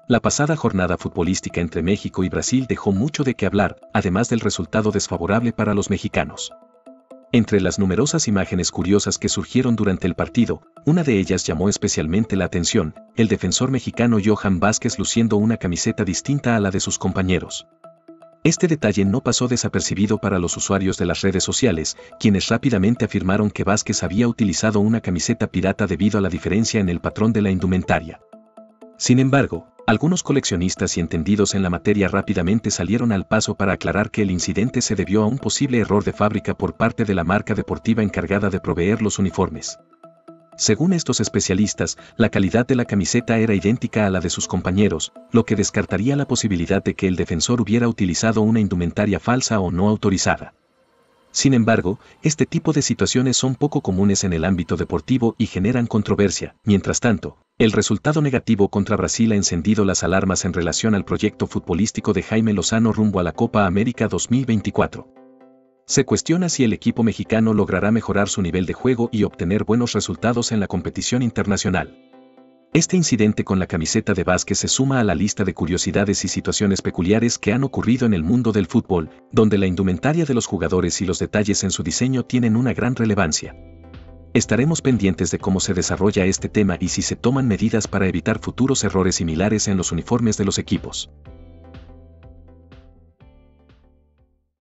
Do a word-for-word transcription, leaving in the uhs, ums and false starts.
La pasada jornada futbolística entre México y Brasil dejó mucho de qué hablar, además del resultado desfavorable para los mexicanos. Entre las numerosas imágenes curiosas que surgieron durante el partido, una de ellas llamó especialmente la atención, el defensor mexicano Johan Vázquez luciendo una camiseta distinta a la de sus compañeros. Este detalle no pasó desapercibido para los usuarios de las redes sociales, quienes rápidamente afirmaron que Vázquez había utilizado una camiseta pirata debido a la diferencia en el patrón de la indumentaria. Sin embargo, algunos coleccionistas y entendidos en la materia rápidamente salieron al paso para aclarar que el incidente se debió a un posible error de fábrica por parte de la marca deportiva encargada de proveer los uniformes. Según estos especialistas, la calidad de la camiseta era idéntica a la de sus compañeros, lo que descartaría la posibilidad de que el defensor hubiera utilizado una indumentaria falsa o no autorizada. Sin embargo, este tipo de situaciones son poco comunes en el ámbito deportivo y generan controversia. Mientras tanto, el resultado negativo contra Brasil ha encendido las alarmas en relación al proyecto futbolístico de Jaime Lozano rumbo a la Copa América dos mil veinticuatro. Se cuestiona si el equipo mexicano logrará mejorar su nivel de juego y obtener buenos resultados en la competición internacional. Este incidente con la camiseta de Vázquez se suma a la lista de curiosidades y situaciones peculiares que han ocurrido en el mundo del fútbol, donde la indumentaria de los jugadores y los detalles en su diseño tienen una gran relevancia. Estaremos pendientes de cómo se desarrolla este tema y si se toman medidas para evitar futuros errores similares en los uniformes de los equipos.